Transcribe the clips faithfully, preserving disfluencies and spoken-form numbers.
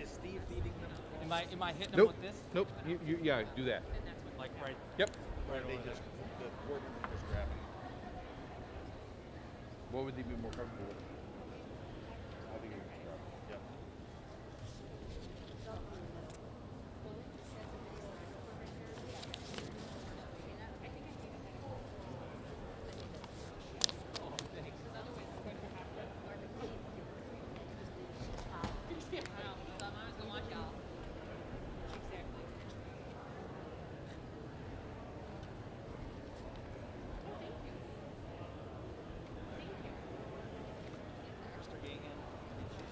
Steve feeding them? Am I am I hitting Nope. them with this? Nope. You, you, yeah, do that. Like right. Yep. Or they just, the board member just grabbing them? What would they be more comfortable with? I think you can grab them. Yep. Mister Gahan, did you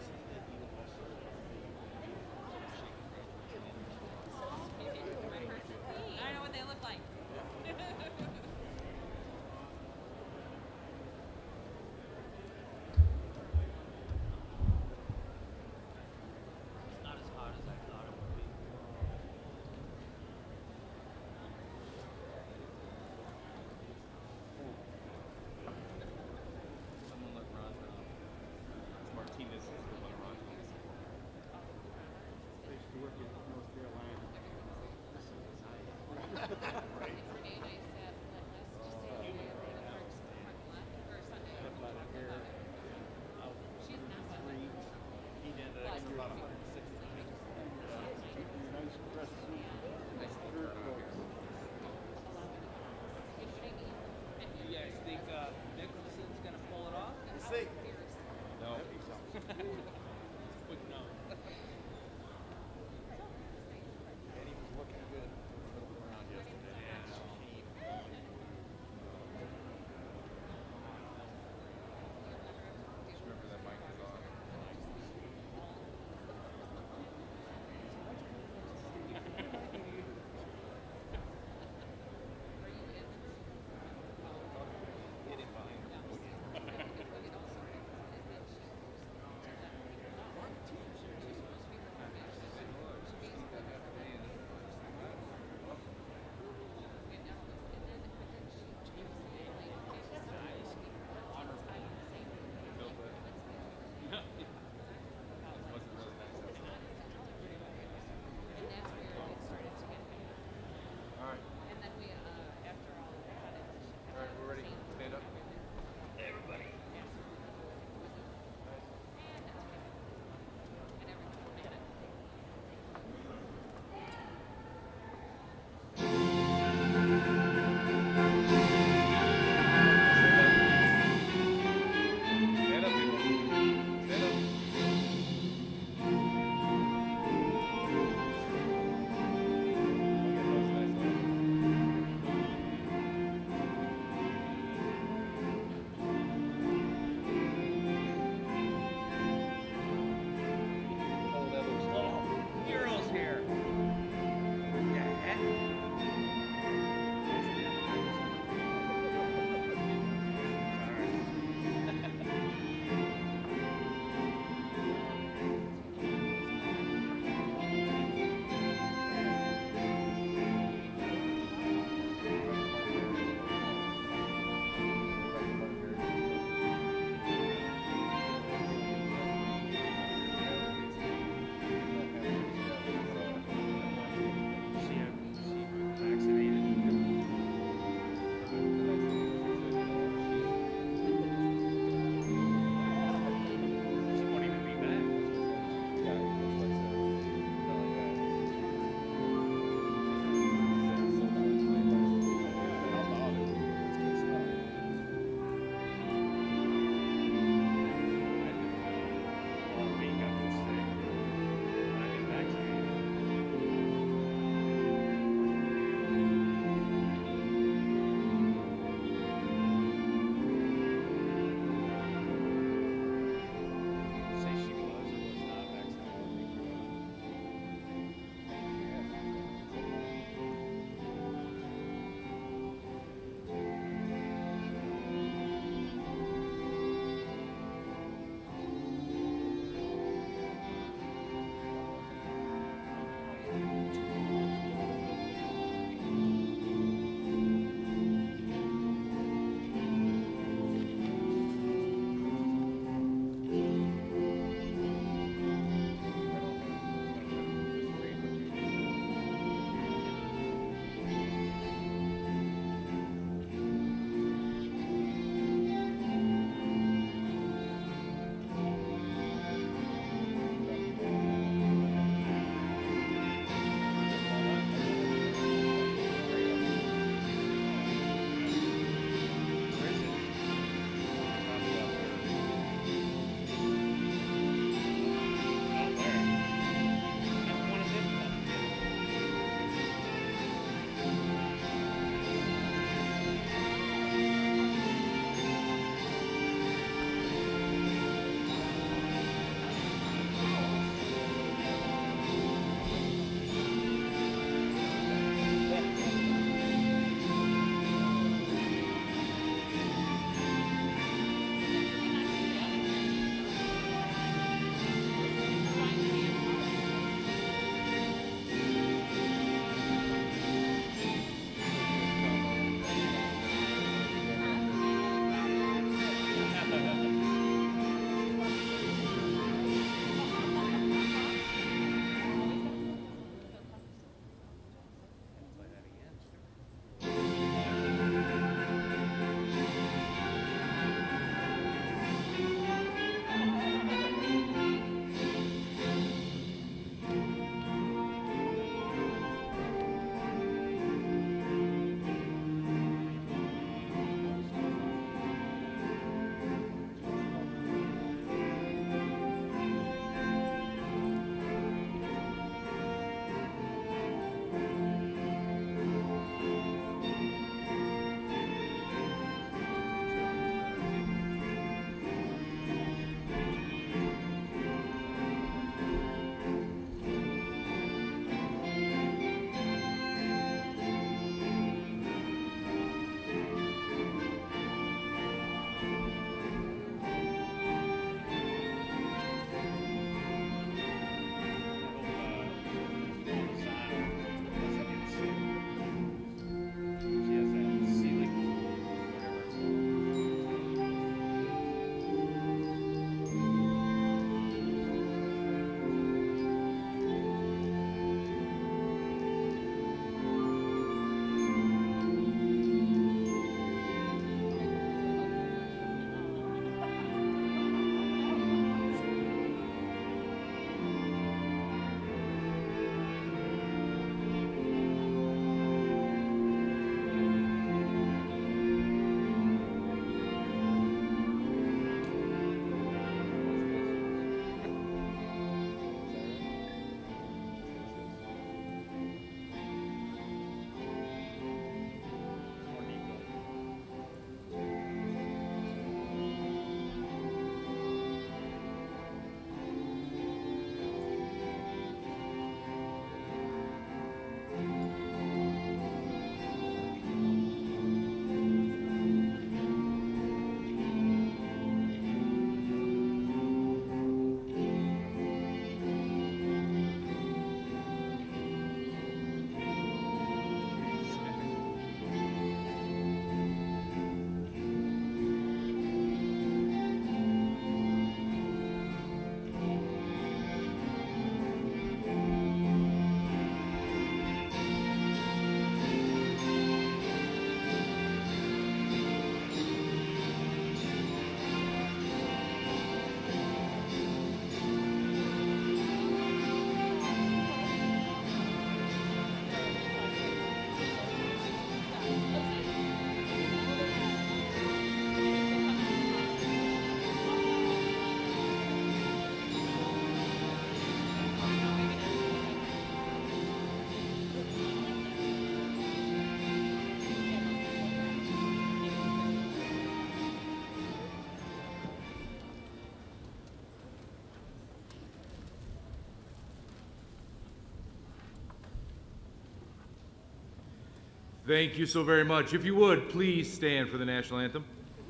Thank you so very much. If you would, please stand for the national anthem.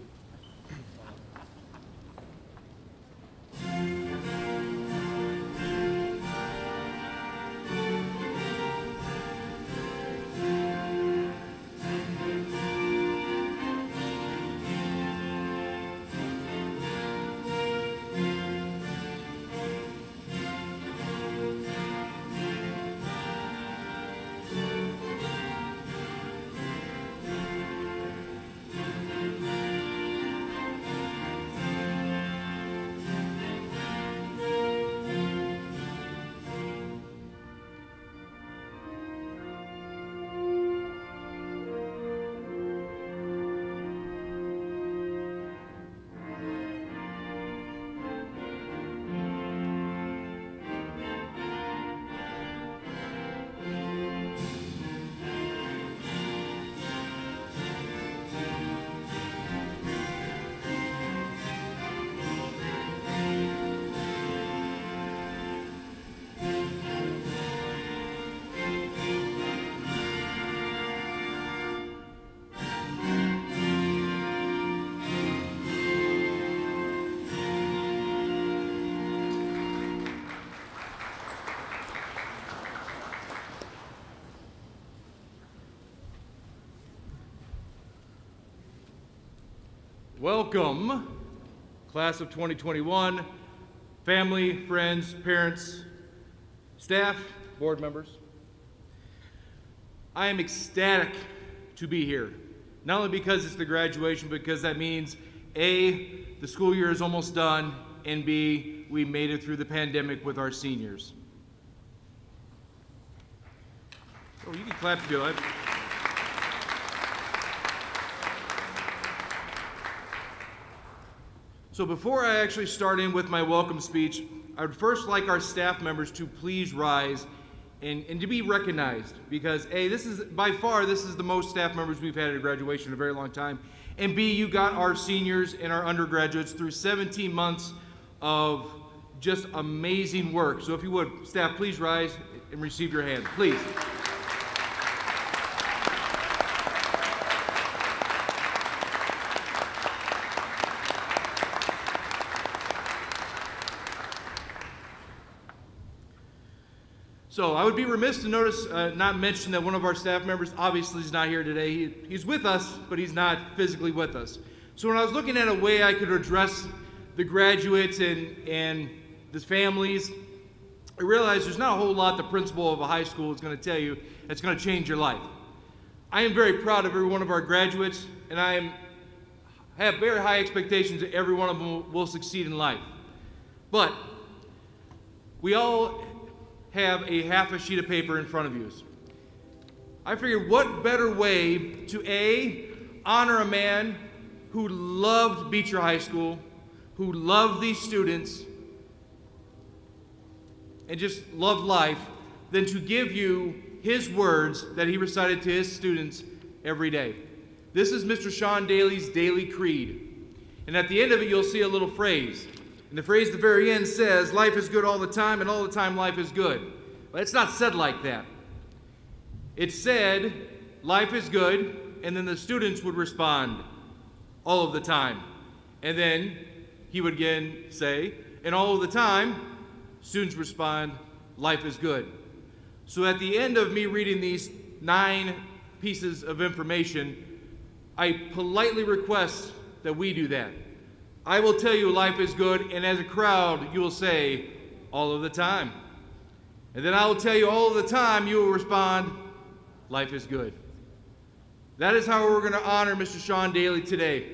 Welcome, class of twenty twenty-one, family, friends, parents, staff, board members. I am ecstatic to be here, not only because it's the graduation, but because that means A, the school year is almost done, and B, we made it through the pandemic with our seniors. Oh, you can clap if you like. So before I actually start in with my welcome speech, I would first like our staff members to please rise and, and to be recognized, because A, this is, by far, this is the most staff members we've had at a graduation in a very long time, and B, you got our seniors and our undergraduates through seventeen months of just amazing work. So if you would, staff, please rise and receive your hand, please. So I would be remiss to notice, uh, not mention that one of our staff members obviously is not here today. He, he's with us, but he's not physically with us. So when I was looking at a way I could address the graduates and, and the families, I realized there's not a whole lot the principal of a high school is going to tell you that's going to change your life. I am very proud of every one of our graduates, and I am, have very high expectations that every one of them will, will succeed in life. But we all have a half a sheet of paper in front of you. I figured what better way to A, honor a man who loved Beecher High School, who loved these students, and just loved life, than to give you his words that he recited to his students every day. This is Mister Sean Daly's daily creed. And at the end of it, you'll see a little phrase. And the phrase at the very end says, life is good all the time, and all the time life is good. But it's not said like that. It said, life is good, and then the students would respond, all of the time. And then he would again say, and all of the time, students respond, life is good. So at the end of me reading these nine pieces of information, I politely request that we do that. I will tell you life is good, and as a crowd, you will say, all of the time. And then I will tell you all of the time, you will respond, life is good. That is how we're going to honor Mister Sean Daly today.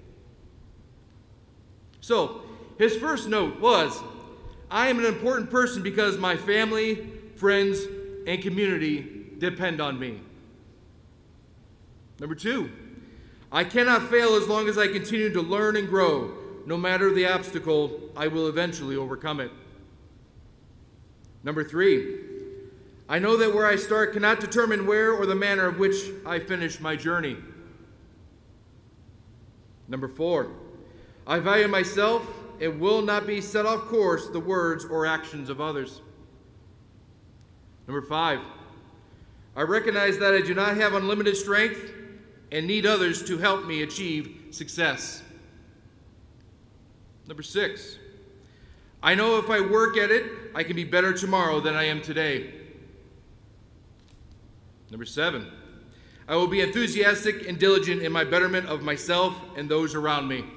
So, his first note was, I am an important person because my family, friends, and community depend on me. Number two, I cannot fail as long as I continue to learn and grow. No matter the obstacle, I will eventually overcome it. Number three, I know that where I start cannot determine where or the manner of which I finish my journey. Number four, I value myself and will not be set off course the words or actions of others. Number five, I recognize that I do not have unlimited strength and need others to help me achieve success. Number six, I know if I work at it, I can be better tomorrow than I am today. Number seven, I will be enthusiastic and diligent in my betterment of myself and those around me.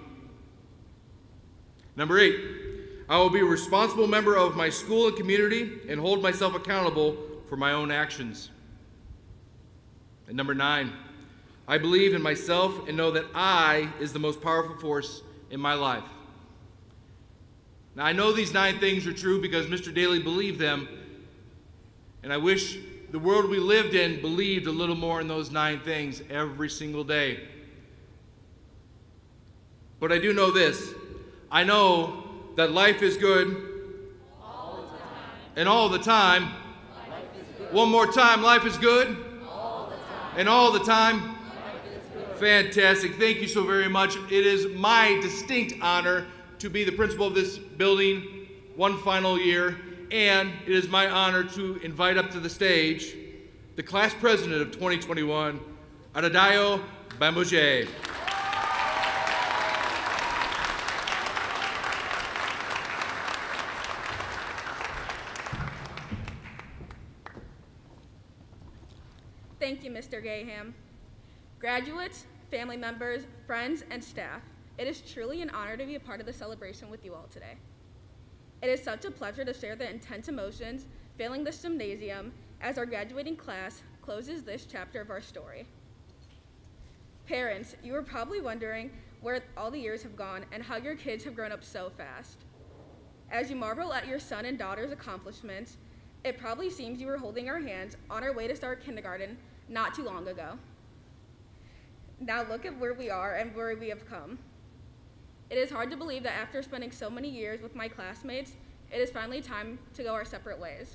Number eight, I will be a responsible member of my school and community and hold myself accountable for my own actions. And number nine, I believe in myself and know that I is the most powerful force in my life. Now, I know these nine things are true because Mister Daly believed them, and I wish the world we lived in believed a little more in those nine things every single day. But I do know this. I know that life is good all the time. And all the time. Life is good. One more time, life is good All the time. and all the time. Life is good. Fantastic. Thank you so very much. It is my distinct honor to be the principal of this building one final year, and it is my honor to invite up to the stage the class president of twenty twenty-one, Adadayo Bambouche. Thank you, Mister Gaham. Graduates, family members, friends, and staff, it is truly an honor to be a part of the celebration with you all today. It is such a pleasure to share the intense emotions filling this gymnasium as our graduating class closes this chapter of our story. Parents, you are probably wondering where all the years have gone and how your kids have grown up so fast. As you marvel at your son and daughter's accomplishments, it probably seems you were holding our hands on our way to start kindergarten not too long ago. Now look at where we are and where we have come. It is hard to believe that after spending so many years with my classmates, it is finally time to go our separate ways.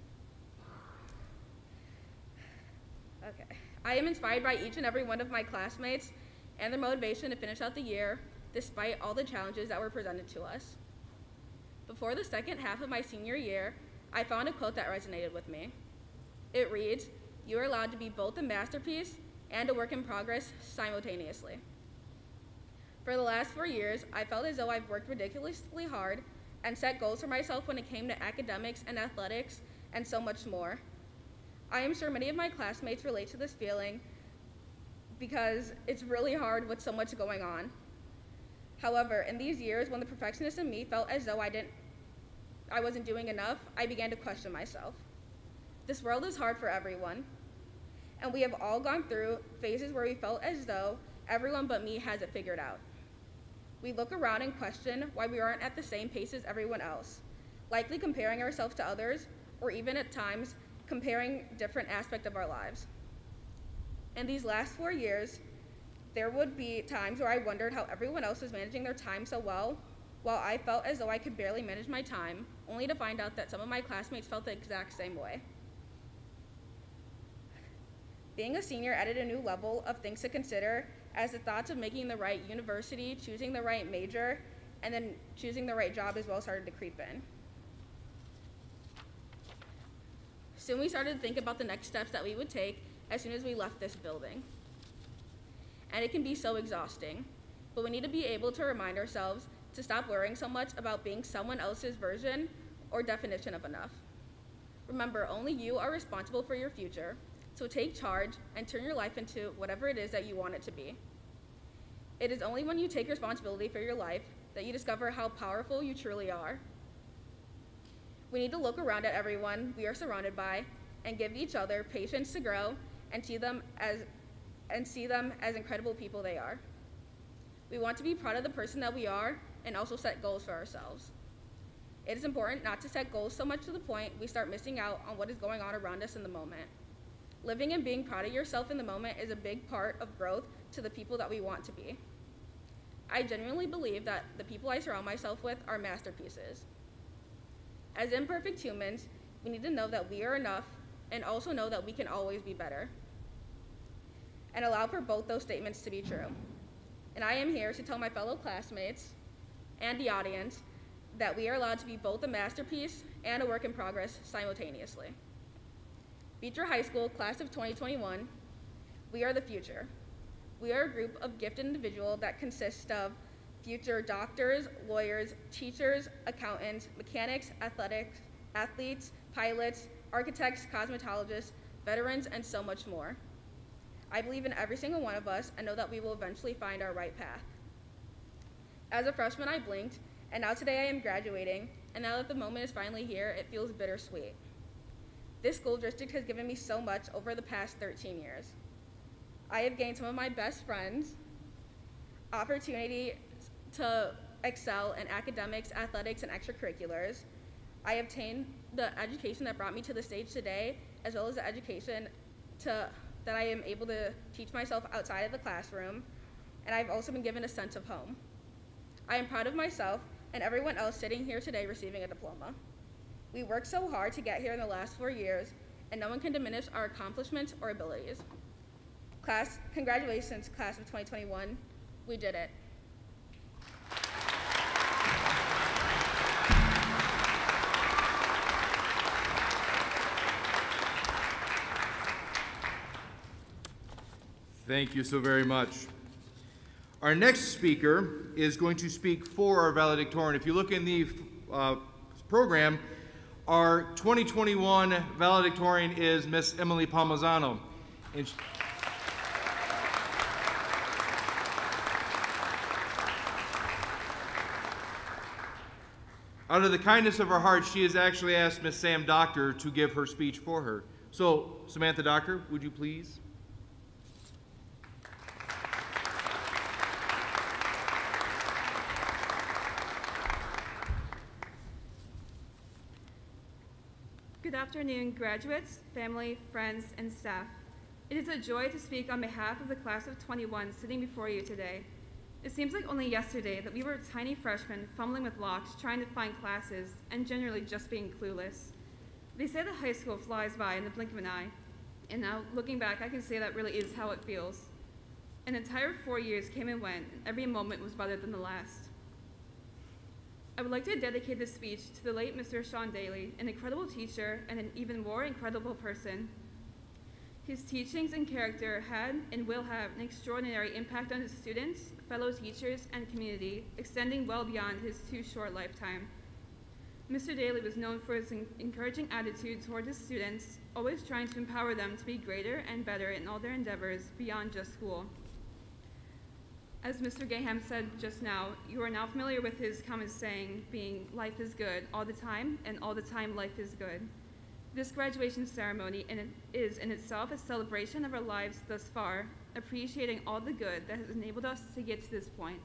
Okay. I am inspired by each and every one of my classmates and their motivation to finish out the year despite all the challenges that were presented to us. Before the second half of my senior year, I found a quote that resonated with me. It reads, "You are allowed to be both a masterpiece and a work in progress simultaneously." For the last four years, I felt as though I've worked ridiculously hard and set goals for myself when it came to academics and athletics and so much more. I am sure many of my classmates relate to this feeling because it's really hard with so much going on. However, in these years when the perfectionist in me felt as though I didn't I wasn't doing enough, I began to question myself. This world is hard for everyone, and we have all gone through phases where we felt as though everyone but me has it figured out. We look around and question why we aren't at the same pace as everyone else, likely comparing ourselves to others, or even at times comparing different aspects of our lives. In these last four years, there would be times where I wondered how everyone else was managing their time so well, while I felt as though I could barely manage my time, only to find out that some of my classmates felt the exact same way. Being a senior added a new level of things to consider, as the thoughts of making the right university, choosing the right major, and then choosing the right job as well started to creep in. Soon we started to think about the next steps that we would take as soon as we left this building. And it can be so exhausting, but we need to be able to remind ourselves to stop worrying so much about being someone else's version or definition of enough. Remember, only you are responsible for your future, so take charge and turn your life into whatever it is that you want it to be. It is only when you take responsibility for your life that you discover how powerful you truly are. We need to look around at everyone we are surrounded by and give each other patience to grow and see them as, and see them as incredible people they are. We want to be proud of the person that we are and also set goals for ourselves. It is important not to set goals so much to the point we start missing out on what is going on around us in the moment. Living and being proud of yourself in the moment is a big part of growth to the people that we want to be. I genuinely believe that the people I surround myself with are masterpieces. As imperfect humans, we need to know that we are enough and also know that we can always be better, and allow for both those statements to be true. And I am here to tell my fellow classmates and the audience that we are allowed to be both a masterpiece and a work in progress simultaneously. Beecher High School, class of twenty twenty-one, we are the future. We are a group of gifted individuals that consist of future doctors, lawyers, teachers, accountants, mechanics, athletics, athletes, pilots, architects, cosmetologists, veterans, and so much more. I believe in every single one of us and know that we will eventually find our right path. As a freshman, I blinked, and now today I am graduating, and now that the moment is finally here, it feels bittersweet. This school district has given me so much over the past thirteen years. I have gained some of my best friends, opportunity to excel in academics, athletics, and extracurriculars. I obtained the education that brought me to the stage today, as well as the education to, that I am able to teach myself outside of the classroom, and I've also been given a sense of home. I am proud of myself and everyone else sitting here today receiving a diploma. We worked so hard to get here in the last four years, and no one can diminish our accomplishments or abilities. Class, congratulations, class of twenty twenty-one. We did it. Thank you so very much. Our next speaker is going to speak for our valedictorian. If you look in the uh, program, our twenty twenty-one valedictorian is Miss Emily Palmazano. And she out of the kindness of her heart, she has actually asked Miss Sam Doctor to give her speech for her. So, Samantha Doctor, would you please? Good afternoon, graduates, family, friends, and staff. It is a joy to speak on behalf of the class of twenty-one sitting before you today. It seems like only yesterday that we were tiny freshmen fumbling with locks, trying to find classes, and generally just being clueless. They say that high school flies by in the blink of an eye, and now, looking back, I can say that really is how it feels. An entire four years came and went, and every moment was better than the last. I would like to dedicate this speech to the late Mister Sean Daly, an incredible teacher and an even more incredible person. His teachings and character had and will have an extraordinary impact on his students, fellow teachers, and community, extending well beyond his too short lifetime. Mister Daly was known for his encouraging attitude toward his students, always trying to empower them to be greater and better in all their endeavors beyond just school. As Mister Gaham said just now, you are now familiar with his common saying being, life is good all the time, and all the time life is good. This graduation ceremony in it is in itself a celebration of our lives thus far, appreciating all the good that has enabled us to get to this point.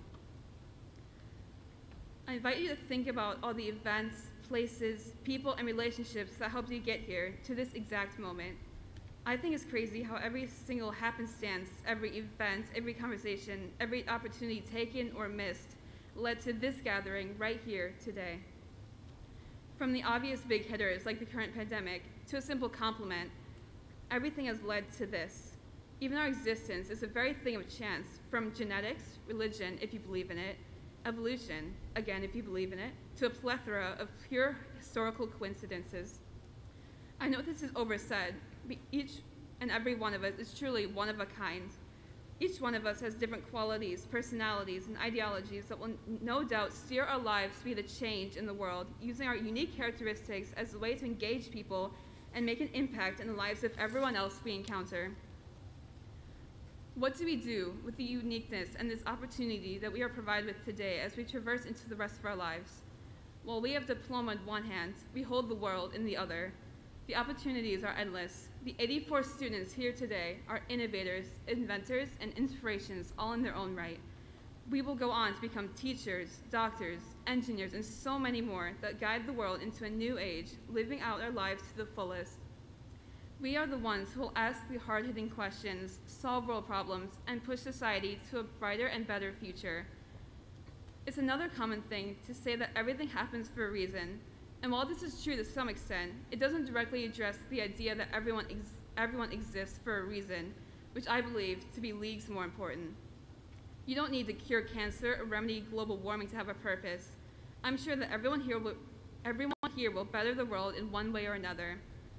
I invite you to think about all the events, places, people, and relationships that helped you get here to this exact moment. I think it's crazy how every single happenstance, every event, every conversation, every opportunity taken or missed led to this gathering right here today. From the obvious big hitters like the current pandemic to a simple compliment, everything has led to this. Even our existence is a very thing of chance, from genetics, religion, if you believe in it, evolution, again, if you believe in it, to a plethora of pure historical coincidences. I know this is oversaid, but each and every one of us is truly one of a kind. Each one of us has different qualities, personalities, and ideologies that will no doubt steer our lives to be the change in the world, using our unique characteristics as a way to engage people and make an impact in the lives of everyone else we encounter. What do we do with the uniqueness and this opportunity that we are provided with today as we traverse into the rest of our lives? While we have diploma in one hand, we hold the world in the other. The opportunities are endless. The eighty-four students here today are innovators, inventors, and inspirations all in their own right. We will go on to become teachers, doctors, engineers, and so many more that guide the world into a new age, living out our lives to the fullest. We are the ones who will ask the hard-hitting questions, solve world problems, and push society to a brighter and better future. It's another common thing to say that everything happens for a reason. And while this is true to some extent, it doesn't directly address the idea that everyone, ex everyone exists for a reason, which I believe to be leagues more important. You don't need to cure cancer or remedy global warming to have a purpose. I'm sure that everyone here will, everyone here will better the world in one way or another.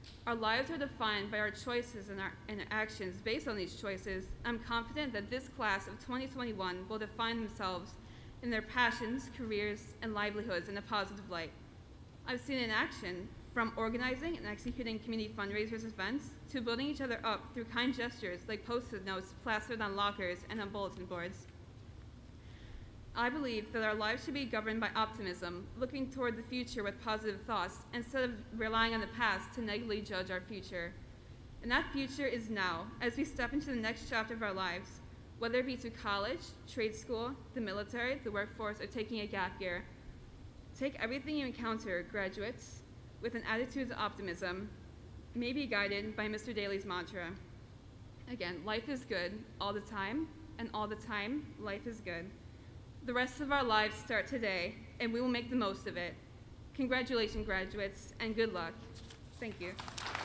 Our lives are defined by our choices and our and actions. Based on these choices, I'm confident that this class of twenty twenty-one will define themselves in their passions, careers, and livelihoods in a positive light. I've seen in action, from organizing and executing community fundraisers events to building each other up through kind gestures like post-it notes plastered on lockers and on bulletin boards. I believe that our lives should be governed by optimism, looking toward the future with positive thoughts instead of relying on the past to negatively judge our future. And that future is now, as we step into the next chapter of our lives, whether it be to college, trade school, the military, the workforce, or taking a gap year. Take everything you encounter, graduates, with an attitude of optimism, maybe guided by Mister Daly's mantra. Again, life is good all the time, and all the time, life is good. The rest of our lives start today, and we will make the most of it. Congratulations, graduates, and good luck. Thank you.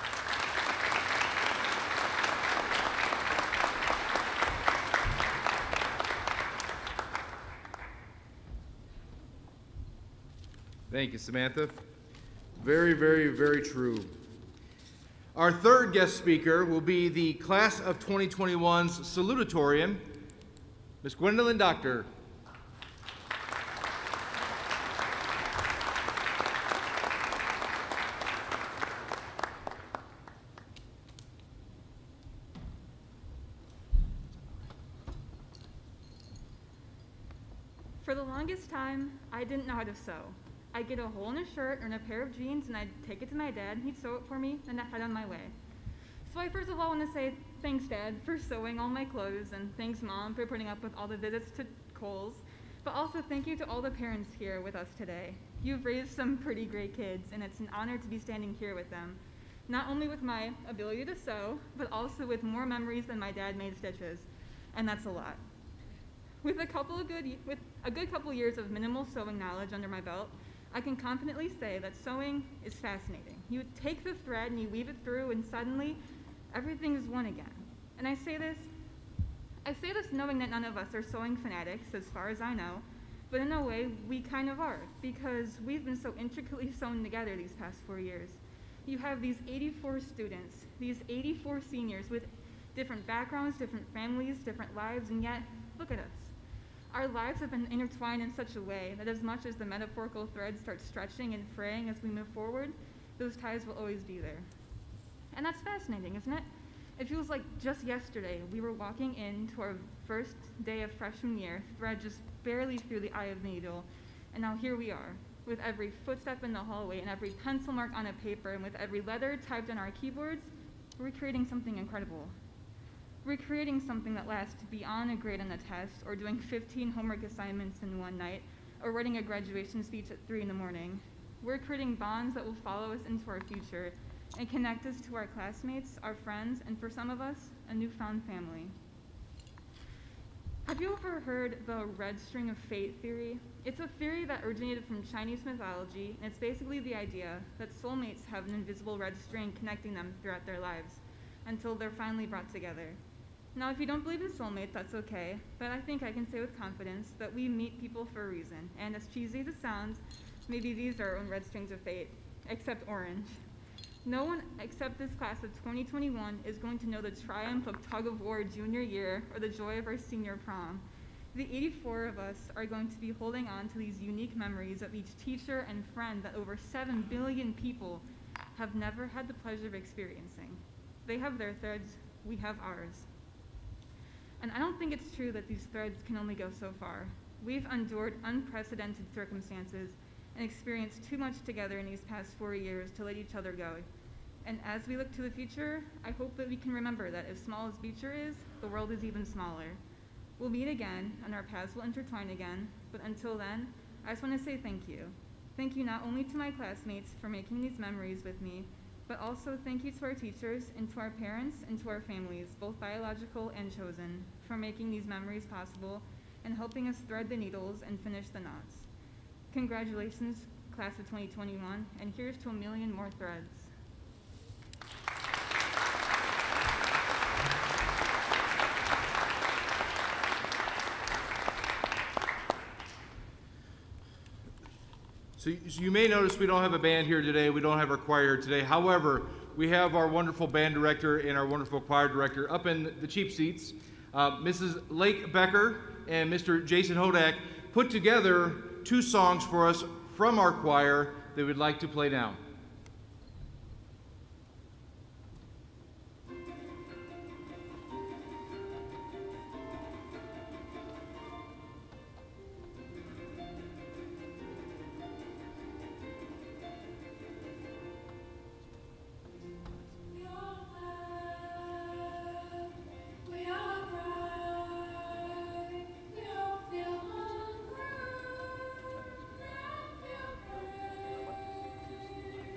Thank you, Samantha. Very, very, very true. Our third guest speaker will be the class of twenty twenty-one's salutatorian, Miz Gwendolyn Doctor. For the longest time, I didn't know how to sew. I'd get a hole in a shirt or in a pair of jeans, and I'd take it to my dad, and he'd sew it for me, and I'd head on my way. So I first of all want to say thanks, Dad, for sewing all my clothes, and thanks, Mom, for putting up with all the visits to Kohl's. But also thank you to all the parents here with us today. You've raised some pretty great kids, and it's an honor to be standing here with them. Not only with my ability to sew, but also with more memories than my dad made stitches, and that's a lot. With a couple of good, with a good couple years of minimal sewing knowledge under my belt, I can confidently say that sewing is fascinating. You take the thread and you weave it through, and suddenly everything is one again. And I say this, I say this knowing that none of us are sewing fanatics, as far as I know, but in a way, we kind of are, because we've been so intricately sewn together these past four years. You have these eighty-four students, these eighty-four seniors with different backgrounds, different families, different lives, and yet, look at us. Our lives have been intertwined in such a way that as much as the metaphorical threads start stretching and fraying as we move forward, those ties will always be there. And that's fascinating, isn't it? It feels like just yesterday we were walking into our first day of freshman year, thread just barely through the eye of the needle, and now here we are, with every footstep in the hallway and every pencil mark on a paper and with every letter typed on our keyboards, we're creating something incredible. We're creating something that lasts beyond a grade on a test, or doing fifteen homework assignments in one night, or writing a graduation speech at three in the morning. We're creating bonds that will follow us into our future and connect us to our classmates, our friends, and for some of us, a newfound family. Have you ever heard the red string of fate theory? It's a theory that originated from Chinese mythology, and it's basically the idea that soulmates have an invisible red string connecting them throughout their lives until they're finally brought together. Now, if you don't believe in soulmates, that's okay, but I think I can say with confidence that we meet people for a reason, and as cheesy as it sounds, maybe these are our own red strings of fate, except orange. No one except this class of twenty twenty-one is going to know the triumph of tug-of-war junior year or the joy of our senior prom. The eighty-four of us are going to be holding on to these unique memories of each teacher and friend that over seven billion people have never had the pleasure of experiencing. They have their threads, we have ours. And I don't think it's true that these threads can only go so far. We've endured unprecedented circumstances and experienced too much together in these past four years to let each other go. And as we look to the future, I hope that we can remember that as small as Beecher is, the world is even smaller. We'll meet again, and our paths will intertwine again, but until then, I just want to say thank you. Thank you not only to my classmates for making these memories with me, but also thank you to our teachers and to our parents and to our families, both biological and chosen, for making these memories possible and helping us thread the needles and finish the knots. Congratulations, class of twenty twenty-one, and here's to a million more threads. So you, so you may notice we don't have a band here today. We don't have our choir today. However, we have our wonderful band director and our wonderful choir director up in the cheap seats. Uh, Missus Lake Becker and Mister Jason Hodak put together two songs for us from our choir that we'd like to play now. We all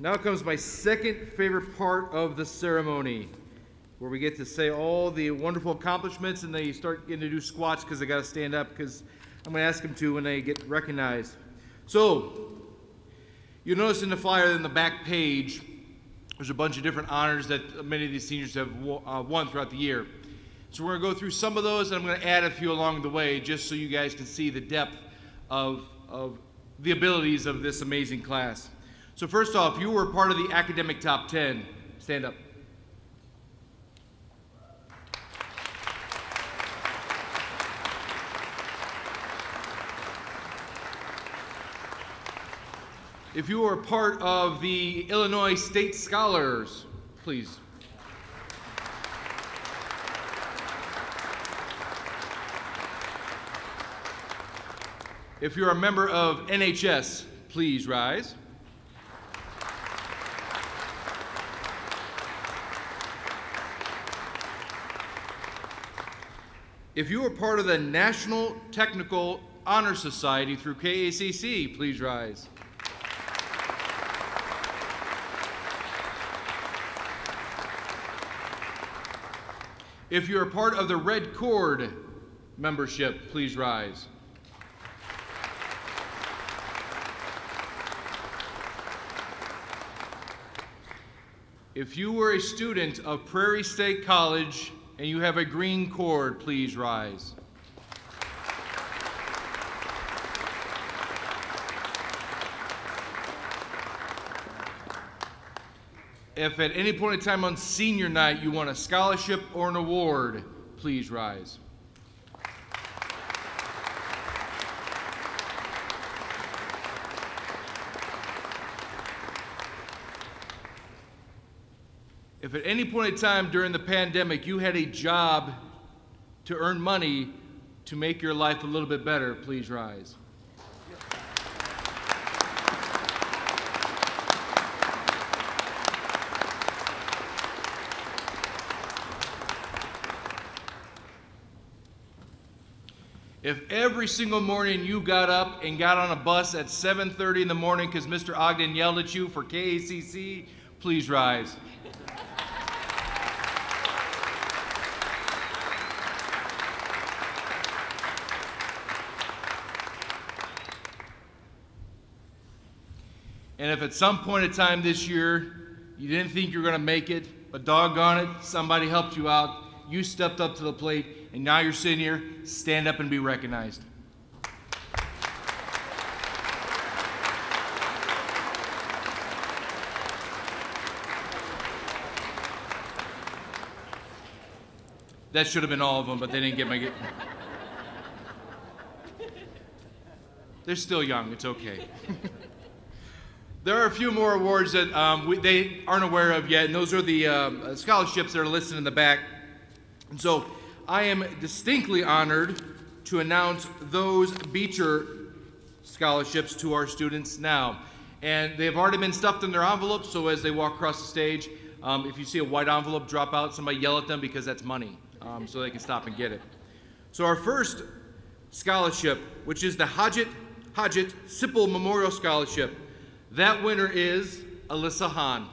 Now comes my second favorite part of the ceremony, where we get to say all the wonderful accomplishments, and they start getting to do squats because they got to stand up, because I'm going to ask them to when they get recognized. So, you'll notice in the flyer in the back page, there's a bunch of different honors that many of these seniors have uh, won throughout the year. So we're going to go through some of those, and I'm going to add a few along the way, just so you guys can see the depth of, of the abilities of this amazing class. So first off, you were part of the academic top ten. Stand up. If you were part of the Illinois State Scholars, please. If you're a member of N H S, please rise. If you are part of the National Technical Honor Society through K A C C, please rise. If you're a part of the Red Cord membership, please rise. If you were a student of Prairie State College and you have a green cord, please rise. If at any point in time on senior night you want a scholarship or an award, please rise. If at any point in time during the pandemic you had a job to earn money to make your life a little bit better, please rise. If every single morning you got up and got on a bus at seven thirty in the morning because Mister Ogden yelled at you for K A C C, please rise. And if at some point in time this year you didn't think you were going to make it, but doggone it, somebody helped you out, you stepped up to the plate, and now you're sitting here, stand up and be recognized. That should have been all of them, but they didn't get my... They're still young, it's okay. There are a few more awards that um, we, they aren't aware of yet, and those are the uh, scholarships that are listed in the back. And so I am distinctly honored to announce those Beecher scholarships to our students now. And they've already been stuffed in their envelopes, so as they walk across the stage, um, if you see a white envelope drop out, somebody yell at them because that's money, um, so they can stop and get it. So our first scholarship, which is the Hodgett, Hodgett Sipple Memorial Scholarship, that winner is Alyssa Hahn.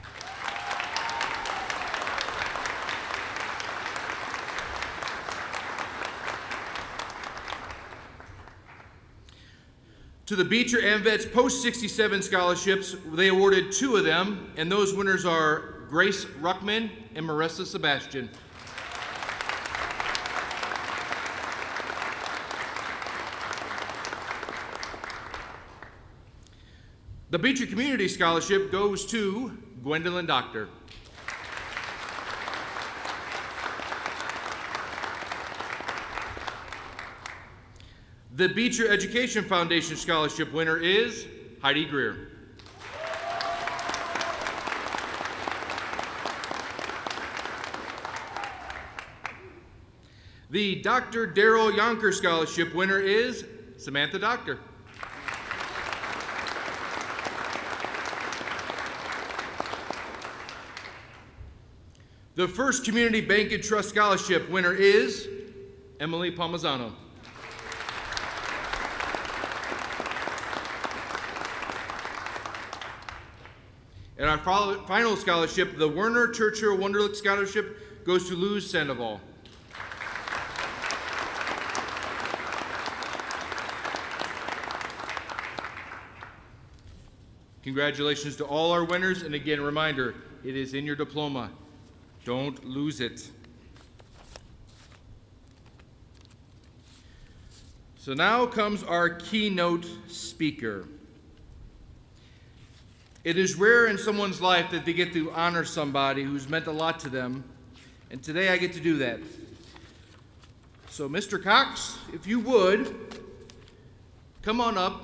To the Beecher and Vets Post sixty-seven scholarships, they awarded two of them, and those winners are Grace Ruckman and Marissa Sebastian. The Beecher Community Scholarship goes to Gwendolyn Doctor. The Beecher Education Foundation Scholarship winner is Heidi Greer. The Doctor Darrell Yonker Scholarship winner is Samantha Doctor. The First Community Bank and Trust Scholarship winner is Emily Palmisano. And our follow- final scholarship, the Werner Churchill Wunderlich Scholarship, goes to Luz Sandoval. Congratulations to all our winners, and again, reminder, it is in your diploma. Don't lose it. So now comes our keynote speaker. It is rare in someone's life that they get to honor somebody who's meant a lot to them, and today I get to do that. So Mister Cox, if you would, come on up.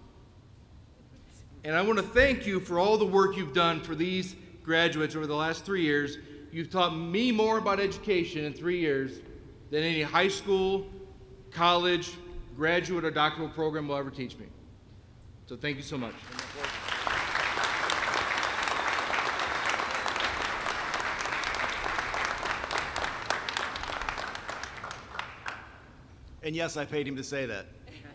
And I want to thank you for all the work you've done for these graduates over the last three years. You've taught me more about education in three years than any high school, college, graduate, or doctoral program will ever teach me. So thank you so much. And yes, I paid him to say that.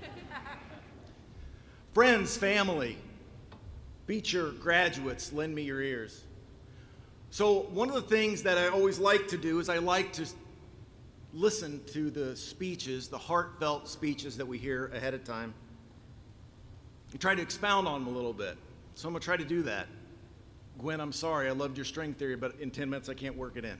Friends, family, Beecher graduates, lend me your ears. So one of the things that I always like to do is I like to listen to the speeches, the heartfelt speeches that we hear ahead of time, and try to expound on them a little bit. So I'm going to try to do that. Gwen, I'm sorry, I loved your string theory, but in ten minutes I can't work it in.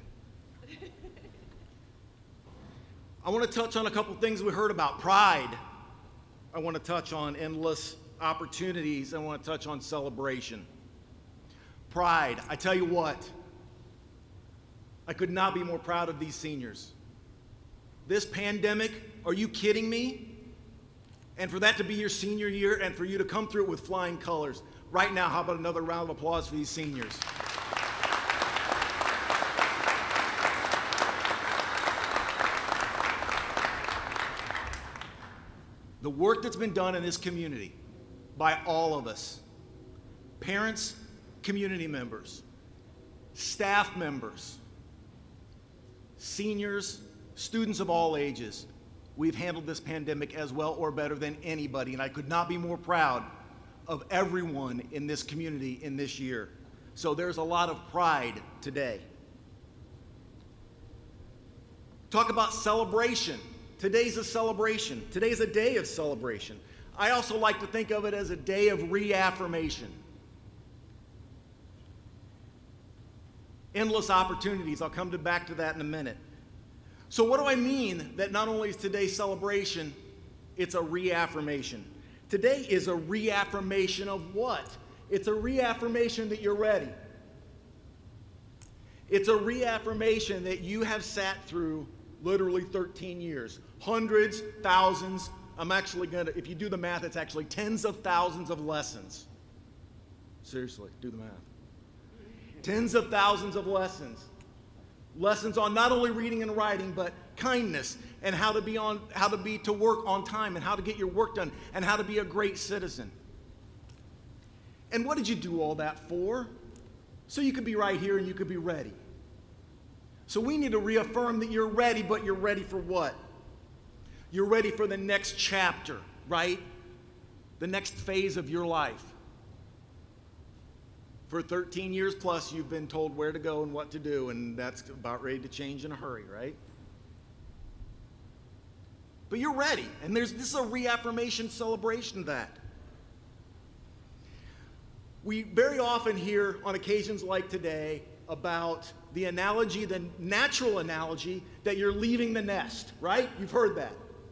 I want to touch on a couple things we heard about. Pride. I want to touch on endless opportunities. I want to touch on celebration. Pride. I tell you what, I could not be more proud of these seniors. This pandemic, are you kidding me? And for that to be your senior year and for you to come through it with flying colors. Right now, how about another round of applause for these seniors? The work that's been done in this community by all of us, parents, community members, staff members, seniors, students of all ages, we've handled this pandemic as well or better than anybody, and I could not be more proud of everyone in this community in this year. So there's a lot of pride today. Talk about celebration. Today's a celebration. Today's a day of celebration. I also like to think of it as a day of reaffirmation. Endless opportunities. I'll come to back to that in a minute. So what do I mean that not only is today's celebration, it's a reaffirmation? Today is a reaffirmation of what? It's a reaffirmation that you're ready. It's a reaffirmation that you have sat through literally thirteen years. Hundreds, thousands, I'm actually going to, if you do the math, it's actually tens of thousands of lessons. Seriously, do the math. Tens of thousands of lessons. Lessons on not only reading and writing, but kindness and how to be on, how to be to work on time and how to get your work done and how to be a great citizen. And what did you do all that for? So you could be right here and you could be ready. So we need to reaffirm that you're ready, but you're ready for what? You're ready for the next chapter, right? The next phase of your life. For thirteen years plus, you've been told where to go and what to do, and that's about ready to change in a hurry, right? But you're ready, and there's this is a reaffirmation celebration of that. We very often hear on occasions like today about the analogy, the natural analogy, that you're leaving the nest, right? You've heard that.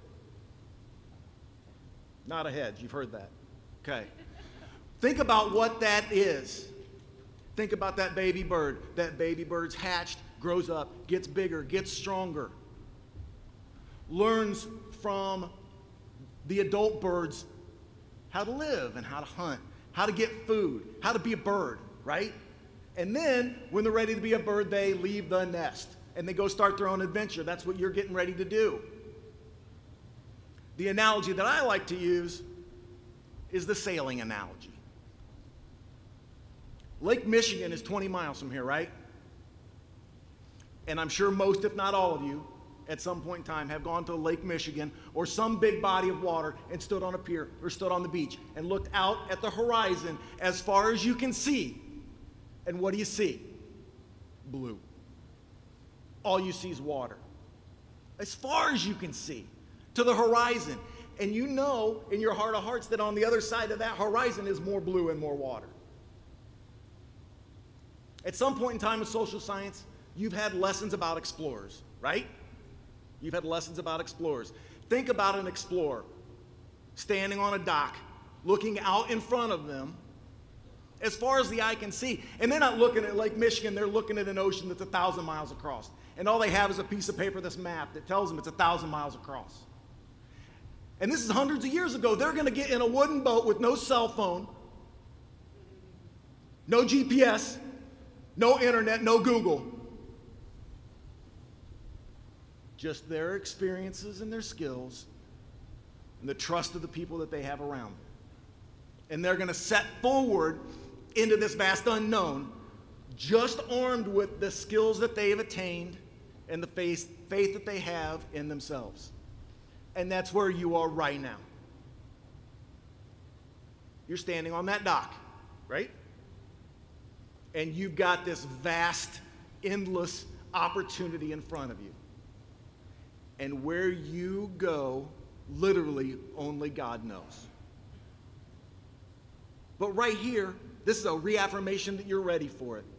Not a head, you've heard that. Okay. Think about what that is. Think about that baby bird. That baby bird's hatched, grows up, gets bigger, gets stronger, learns from the adult birds how to live and how to hunt, how to get food, how to be a bird, right? And then, when they're ready to be a bird, they leave the nest and they go start their own adventure. That's what you're getting ready to do. The analogy that I like to use is the sailing analogy. Lake Michigan is twenty miles from here, right? And I'm sure most, if not all of you, at some point in time have gone to Lake Michigan or some big body of water and stood on a pier or stood on the beach and looked out at the horizon as far as you can see And what do you see? Blue. All you see is water. As far as you can see, to the horizon. And you know in your heart of hearts that on the other side of that horizon is more blue and more water. At some point in time in social science, you've had lessons about explorers, right? You've had lessons about explorers. Think about an explorer standing on a dock, looking out in front of them as far as the eye can see. And they're not looking at Lake Michigan, they're looking at an ocean that's a thousand miles across. And all they have is a piece of paper, this map, that tells them it's a thousand miles across. And this is hundreds of years ago. They're going to get in a wooden boat with no cell phone, no G P S, no internet, no Google. Just their experiences and their skills and the trust of the people that they have around them. And they're going to set forward into this vast unknown, just armed with the skills that they have attained and the faith, faith that they have in themselves. And that's where you are right now. You're standing on that dock, right? And you've got this vast, endless opportunity in front of you. And where you go, literally, only God knows. But right here, this is a reaffirmation that you're ready for it.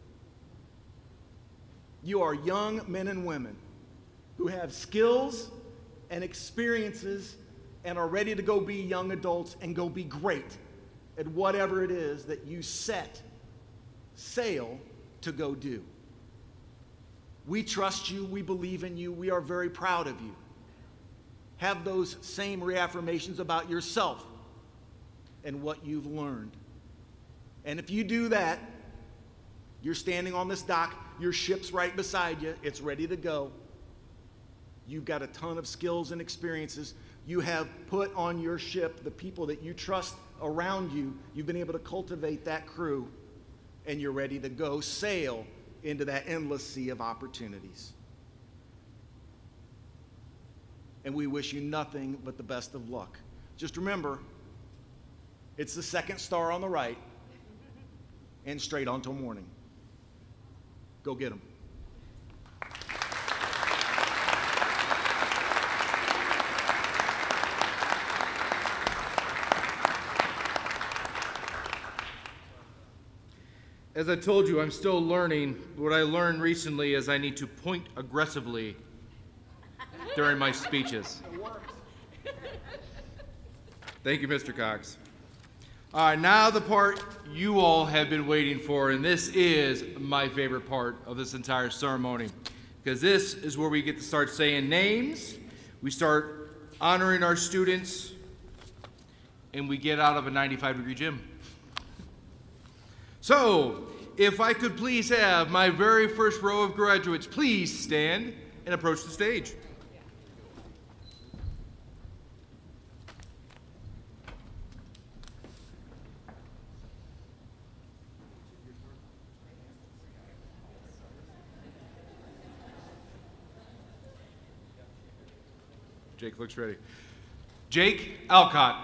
You are young men and women who have skills and experiences and are ready to go be young adults and go be great at whatever it is that you set sail to go do. We trust you. We believe in you. We are very proud of you. Have those same reaffirmations about yourself and what you've learned. And if you do that, you're standing on this dock, your ship's right beside you, it's ready to go. You've got a ton of skills and experiences. You have put on your ship the people that you trust around you. You've been able to cultivate that crew, and you're ready to go sail into that endless sea of opportunities. And we wish you nothing but the best of luck. Just remember, it's the second star on the right and straight on till morning. Go get them. As I told you, I'm still learning. What I learned recently is I need to point aggressively during my speeches. Thank you, Mister Cox. All right, now the part you all have been waiting for, and this is my favorite part of this entire ceremony, because this is where we get to start saying names, we start honoring our students, and we get out of a ninety-five degree gym. So, if I could please have my very first row of graduates please stand and approach the stage. Jake looks ready. Jake Alcott.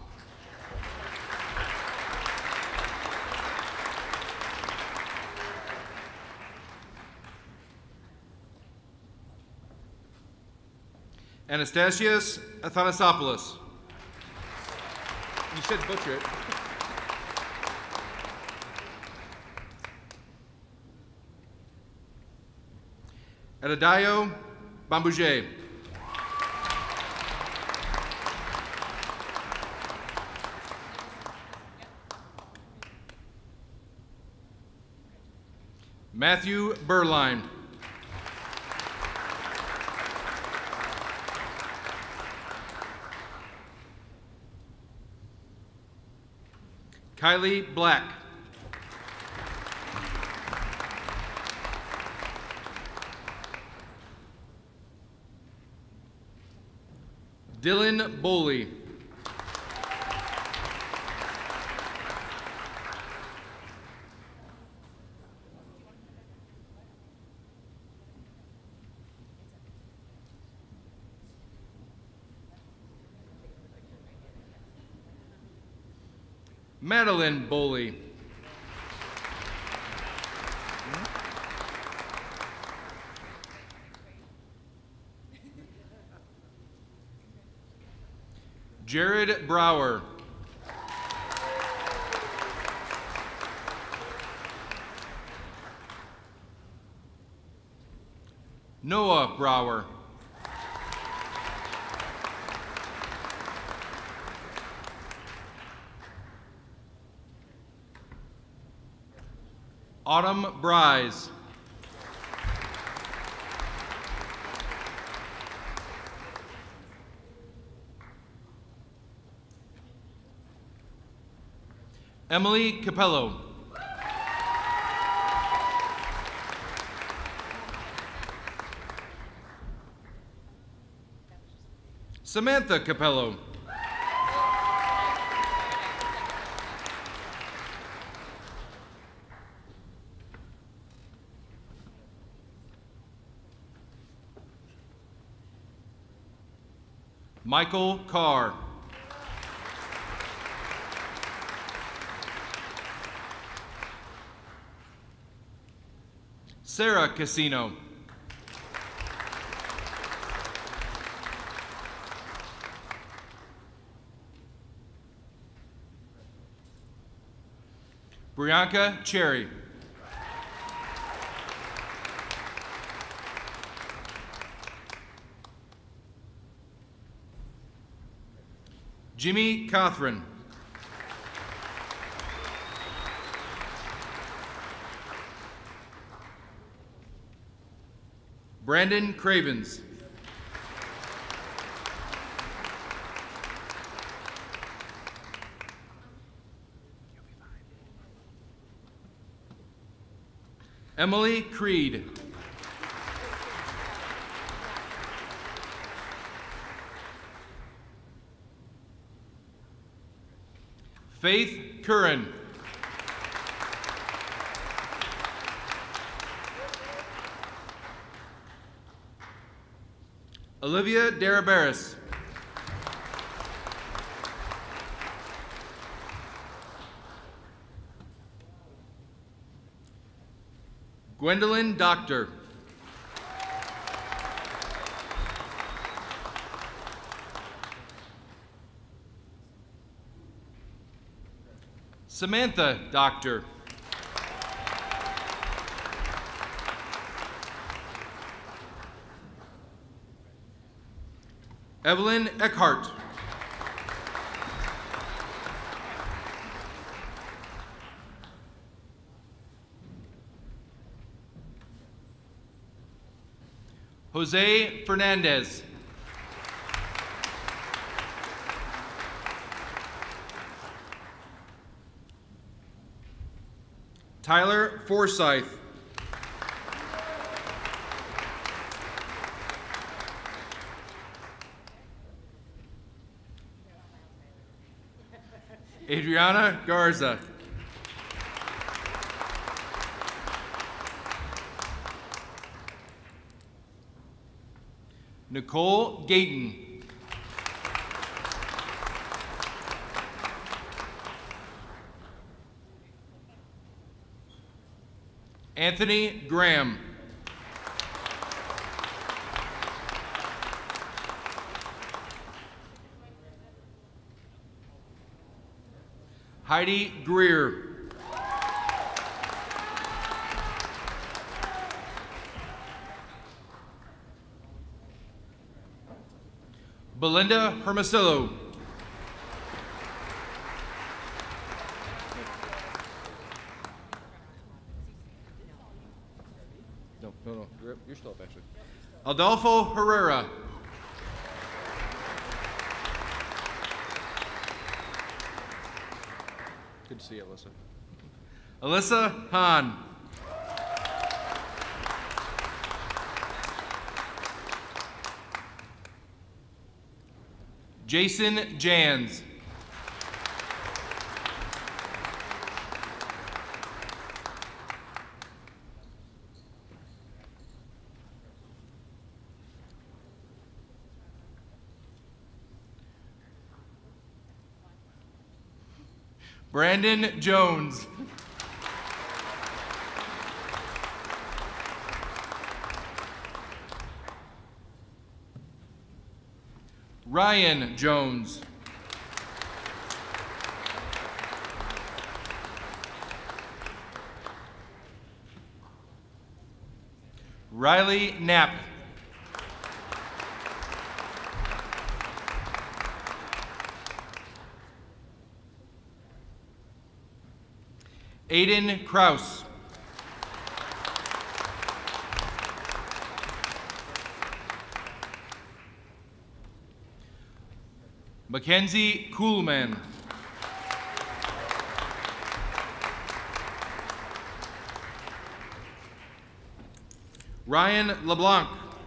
Anastasios Athanasopoulos. You said butcher it. Adadayo Bambouje. Matthew Burline. Kylie Black. Dylan Boley. Madeline Boley. Jared Brower. Noah Brower. Autumn Bryce. Emily Capello. Samantha Capello. Michael Carr. Sarah Casino. Brianka Cherry. Jimmy Cothran. Brandon Cravens. Emily Creed. Faith Curran. Olivia Darabaris. Gwendolyn Doctor. Samantha Doctor. Evelyn Eckhart. Jose Fernandez. Tyler Forsyth. Adriana Garza. Nicole Gayton. Anthony Graham. Heidi Greer. Belinda Hermosillo. No, no, no. You're, you're still up, actually. Adolfo Herrera. Good to see you, Alyssa. Alyssa Hahn. Jason Jans. Brandon Jones. Ryan Jones. Riley Knapp. Aiden Kraus. Mackenzie Kuhlman. Ryan LeBlanc.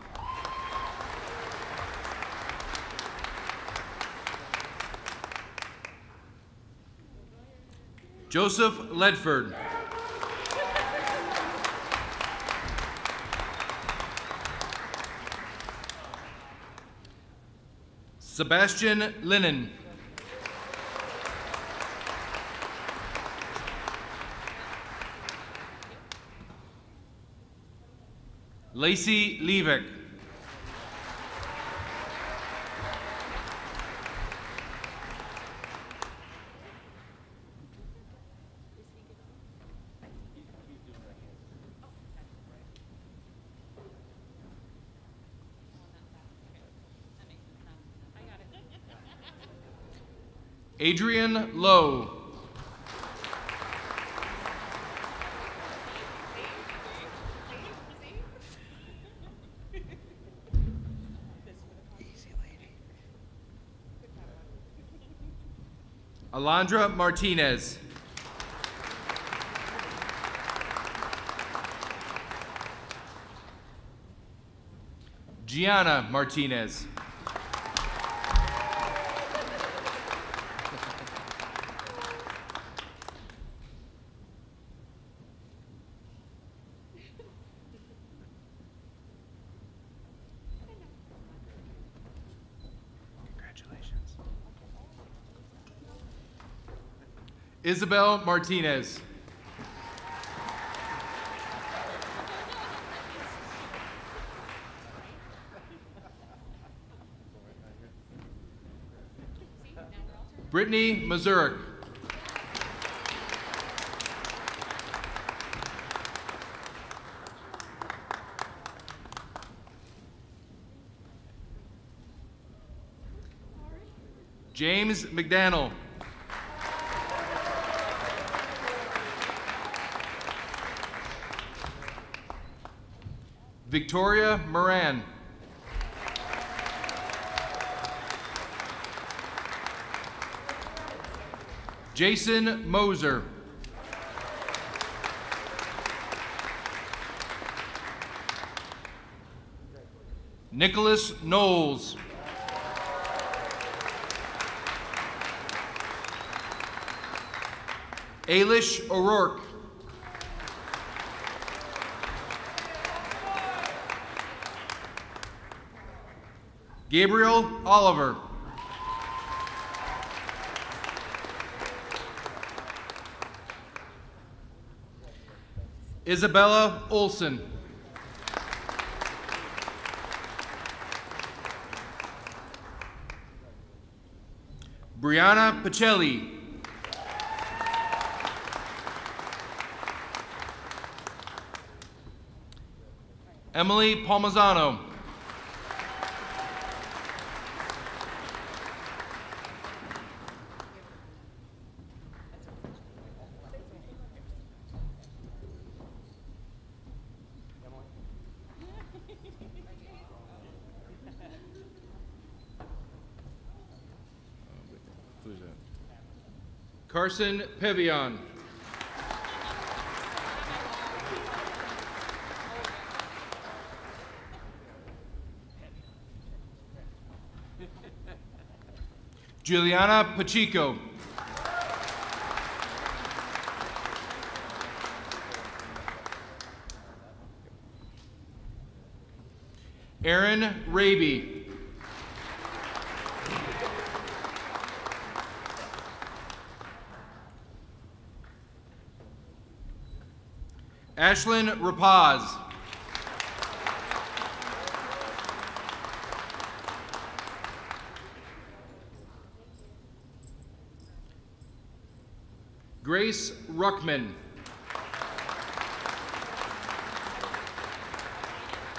Joseph Ledford. Sebastian Linnen. Lacey Levick. Adrian Lowe. Alondra Martinez. Gianna Martinez. Congratulations. Isabel Martinez. Brittany Mazurek. James McDaniel. Victoria Moran. Jason Moser. Nicholas Knowles. Ailish O'Rourke. Gabriel Oliver. Isabella Olson. Brianna Pacelli. Emily Palmazano. Carson Pevion. Juliana Pacheco. Aaron Raby. Ashlyn Rapaz. Grace Ruckman.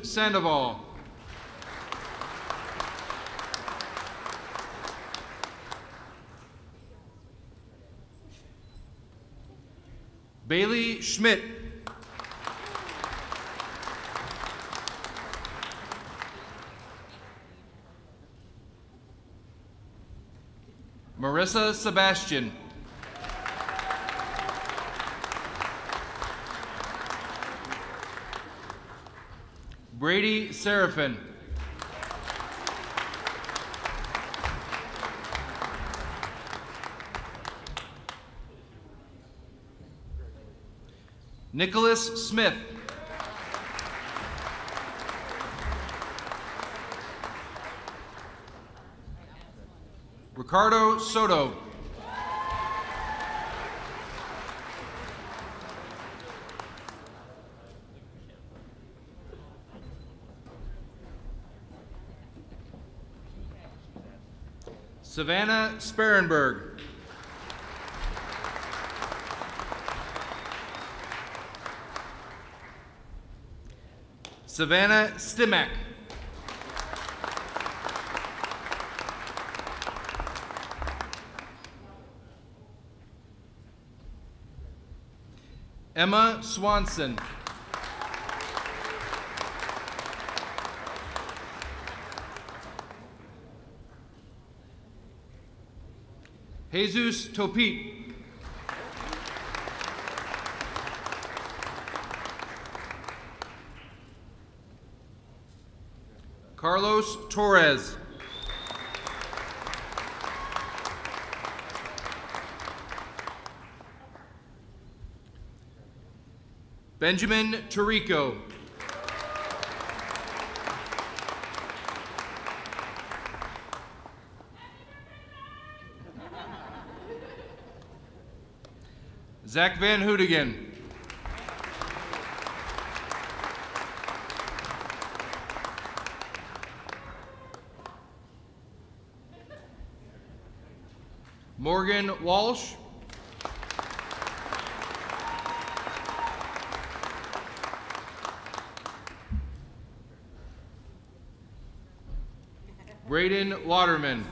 Sandoval. Bailey Schmidt. Marissa Sebastian. Brady Seraphin. Nicholas Smith. Ricardo Soto. Savannah Sparenberg. Savannah Stimack. Emma Swanson. Jesus Topit. Carlos Torres. Benjamin Tarico. Zach Van Hoodigan. Morgan Walsh. Braden Waterman.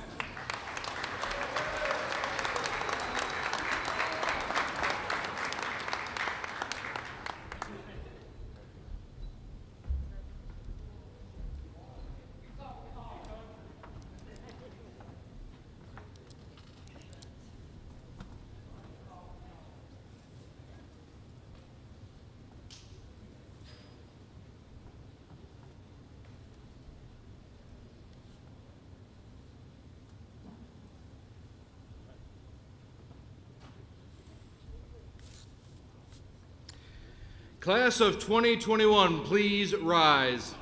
Class of twenty twenty-one, please rise.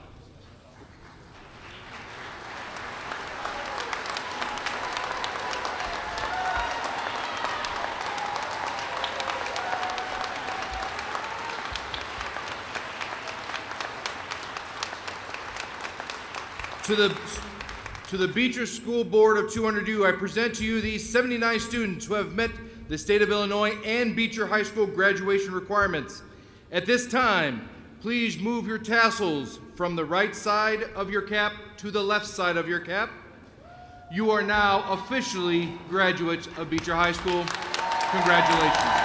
To the, to the Beecher School Board of two hundred U, I present to you these seventy-nine students who have met the state of Illinois and Beecher High School graduation requirements. At this time, please move your tassels from the right side of your cap to the left side of your cap. You are now officially graduates of Beecher High School. Congratulations.